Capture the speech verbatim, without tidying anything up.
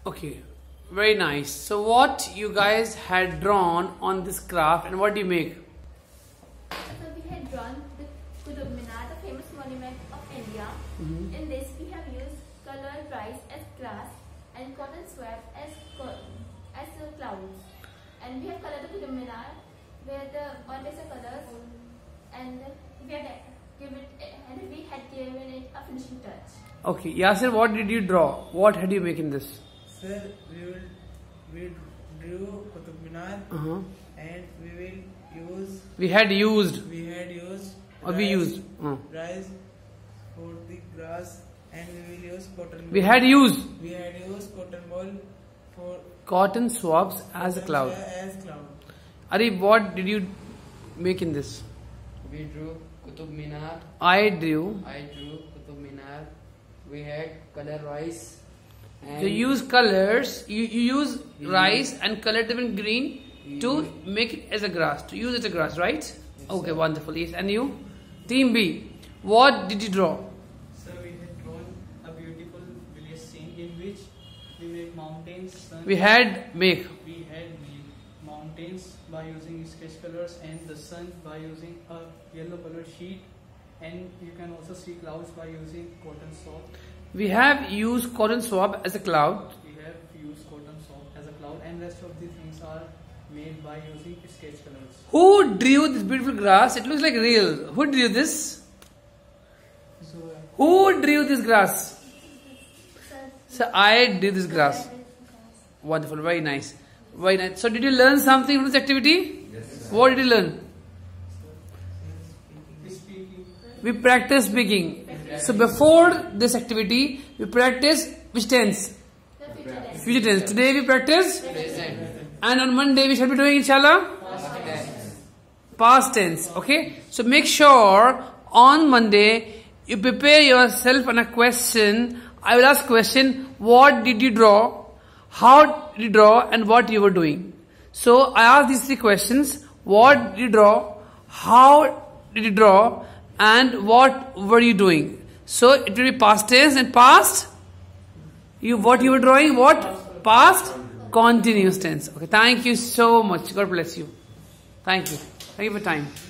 Okay, very nice. So what you guys had drawn on this craft and what do you make? So we had drawn the Qutub Minar, the famous monument of India. Mm-hmm. In this we have used colored rice as grass and cotton swab as as clouds. And we have colored the Qutub Minar where the all these colors, and we had given it, and we had given it a finishing touch. Okay, Yasir, what did you draw? What had you make in this? Sir, we will we drew Qutub Minar Uh-huh. and we will use We had used. we had used Or we used. Uh. rice for the grass, and we will use cotton We ball. had used we had used cotton ball for cotton swabs as a cloud. as cloud. Arif, what did you make in this? We drew Qutub Minar. I drew. I drew Qutub Minar. We had color rice. And So you use colors, you, you use We rice use- and color them in green We to use- make it as a grass, to use it as a grass, right? Yes, Okay, sir. wonderful. Yes, and you? Team B, what did you draw? Sir, we had drawn a beautiful village scene in which we made mountains, sun. We had make. we had made mountains by using sketch colors and the sun by using a yellow color sheet, and you can also see clouds by using cotton swab. We have used cotton swab as a cloud. We have used cotton swab as a cloud, and rest of the things are made by using sketch colors. Who drew this beautiful grass? It looks like real. Who drew this? So uh, Who drew this grass? So, So I drew this grass. Wonderful, very nice. Very nice. So did you learn something from this activity? Yes, sir. What did you learn? speaking. We practice speaking. So before this activity, we practice which tense? the future tense. Future tense. Today we practice, Present. and on Monday we shall be doing inshallah Past. past tense. Okay. So make sure on Monday you prepare yourself on a question. I will ask question: what did you draw? How did you draw? And what you were doing? So I asked these three questions: what did you draw? How did you draw? And what were you doing? So it will be past tense and past. You what you were drawing? What past continuous tense. Okay. Thank you so much. God bless you. Thank you. Thank you for your time.